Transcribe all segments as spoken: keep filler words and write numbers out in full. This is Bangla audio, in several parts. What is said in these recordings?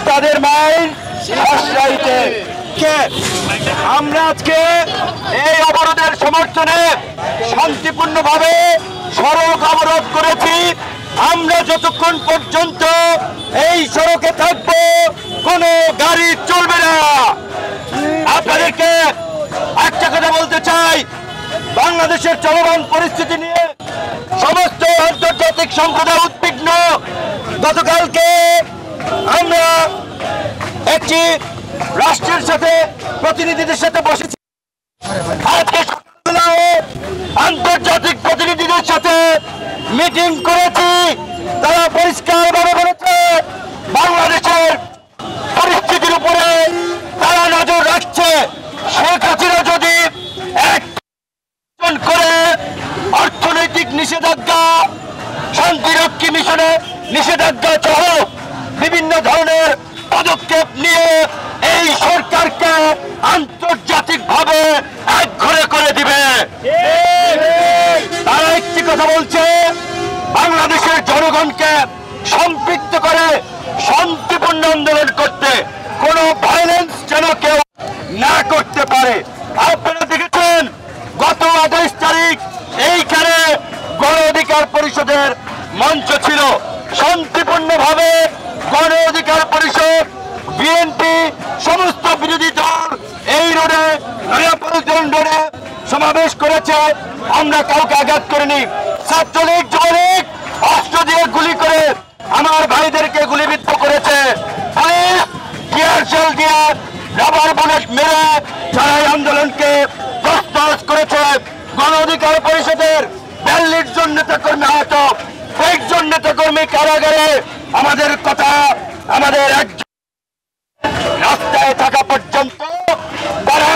উস্তাদের মাইল রাজশাহীতে আমরা আজকে এই অবরোধের সমর্থনে শান্তিপূর্ণভাবে সড়ক অবরোধ করেছি। আমরা যতক্ষণ পর্যন্ত এই সড়কে থাকবো কোনো গাড়ি চলবে না। আপনাদেরকে একটা কথা বলতে চাই, বাংলাদেশের চলমান পরিস্থিতি নিয়ে সমস্ত আন্তর্জাতিক সম্প্রদায় উদ্বিগ্ন। গতকালকে আমরা একটি রাষ্ট্রের সাথে প্রতিনিধিদের সাথে বসেছি, আজকে সকালবেলাও আন্তর্জাতিক প্রতিনিধিদের সাথে মিটিং করেছি। তারা পরিষ্কারভাবে বলেছে বাংলাদেশের পরিস্থিতির উপরে তারা নজর রাখছে। শেখ হাসিনা যদি এক করে অর্থনৈতিক নিষেধাজ্ঞা, শান্তিরক্ষী মিশনে নিষেধাজ্ঞা সহ বিভিন্ন ধরনের পদক্ষেপ নিয়ে এই সরকারকে আন্তর্জাতিকভাবে একঘরে করে দিবে। তারা একটি কথা বলছে, বাংলাদেশের জনগণকে সম্পৃক্ত করে শান্তিপূর্ণ আন্দোলন করতে, কোনো ভায়োলেন্স যেন কেউ না করতে পারে। আপনারা দেখেছেন গত আঠাইশ তারিখ এইখানে গণ অধিকার পরিষদের মঞ্চ ছিল। শান্তিপূর্ণভাবে গণ অধিকার পরিষদ, বিএনপি, সমস্ত বিরোধী দল এই রোডে নয়াপল্টন রোডে সমাবেশ করেছে। আমরা কাউকে আঘাত করিনি। ছাত্রলীগ, যুবলীগ অস্ত্র দিয়ে গুলি করে আমার ভাইদেরকে গুলিবিদ্ধ করেছে। পুলিশ টিয়ার শেল দিয়ে রাবার বুলেট মেরে যারা এই আন্দোলনকে তছনছ করেছে। গণ অধিকার পরিষদের বিয়াল্লিশ জন নেতাকর্মী আহত, কয়েকজন নেতাকর্মী কারাগারে। আমাদের কথা, আমাদের একজন রাস্তায় থাকা পর্যন্ত তারা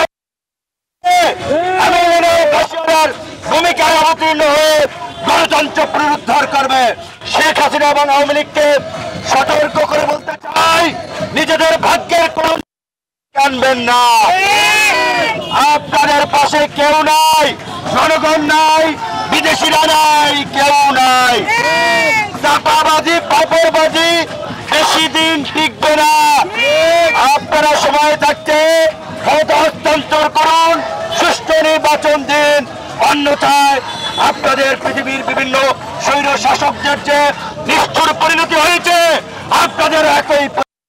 ভূমিকায় অবতীর্ণ হয়ে গণতন্ত্র পুনরুদ্ধার করবে। শেখ হাসিনা এবং আওয়ামী লীগকে সতর্ক করে বলতে চাই, নিজেদের ভাগ্যের কোন আনবেন না। আপনাদের পাশে কেউ নাই, জনগণ নাই, বিদেশিরা নাই, কেউ নাই। চাপাবাজি, পাপড়বাজি বেশি দিন টিকবে না। আপনারা সময় থাকতে ক্ষমতা হস্তান্তর করুন, সুষ্ঠু নির্বাচন দিন। অন্যথায় আপনাদের পৃথিবীর বিভিন্ন স্বৈর শাসকদের যে নিষ্ঠুর পরিণতি হয়েছে, আপনাদের একই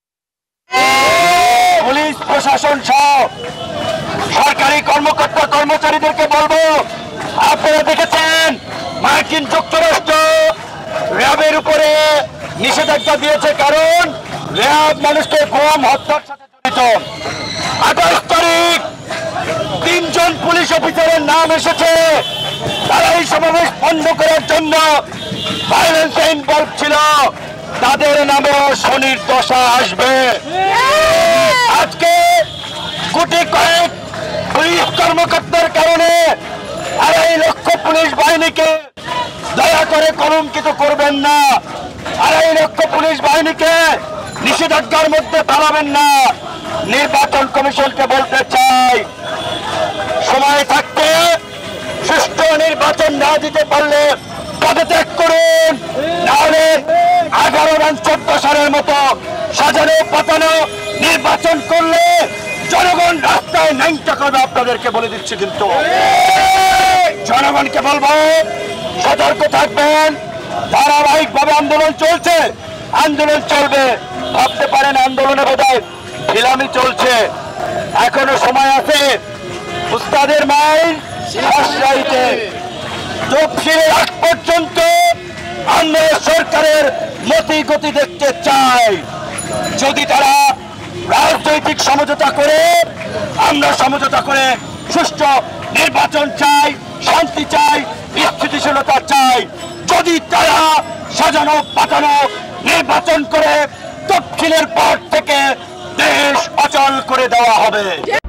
পুলিশ প্রশাসন সহ সরকারি কর্মকর্তা কর্মচারীদেরকে বলবো, আপনারা দেখেছেন মার্কিন যুক্তরাষ্ট্র র্যাবের উপরে নিষেধাজ্ঞা দিয়েছে, কারণ র্যাব মানুষকে গুম হত্যার সাথে জড়িত। আঠাশ তারিখ তিনজন পুলিশ অফিসারের নাম এসেছে, তারা এই সমাবেশ বন্ধ করার জন্য ভায়োলেন্সে ইনভলভ ছিল। তাদের নামে শনির দশা আসবে। আজকে কোটি কয়েক পুলিশ কর্মকর্তার কারণে আড়াই লক্ষ পুলিশ বাহিনীকে দয়া করে কলঙ্কিত করবেন না। আড়াই লক্ষ পুলিশ বাহিনীকে নিষেধাজ্ঞার মধ্যে ফেলাবেন না। নির্বাচন কমিশনকে বলতে চাই, সময় থাকতে সুষ্ঠু নির্বাচন না দিতে পারলে পদত্যাগ করুন। নাহলে এগারো রান চোদ্দ সালের মতো সাজানো পাতানো নির্বাচন করলে জনগণ রাস্তায় ন্যাংটা করবে। আপনাদেরকে বলে দিচ্ছি, কিন্তু জনগণকে বলবো সতর্ক থাকবেন। ধারাবাহিকভাবে আন্দোলন চলছে, আন্দোলন চলবে। ভাবতে পারেন আন্দোলনে বোধহয় ঢিলামি চলছে, এখনো সময় আছে। উস্তাদের মাইল রাজশাহীতে তফসিলের আগ পর্যন্ত আমরা সরকারের মতি গতি দেখতে চাই। যদি তারা রাজনৈতিক সমঝোতা করে, আমরা সমঝোতা করে সুষ্ঠু নির্বাচন চাই, শান্তি চাই, স্থিতিশীলতা চাই। যদি তারা সাজানো পাতানো নির্বাচন করে, তফসিলের পর থেকে দেশ অচল করে দেওয়া হবে।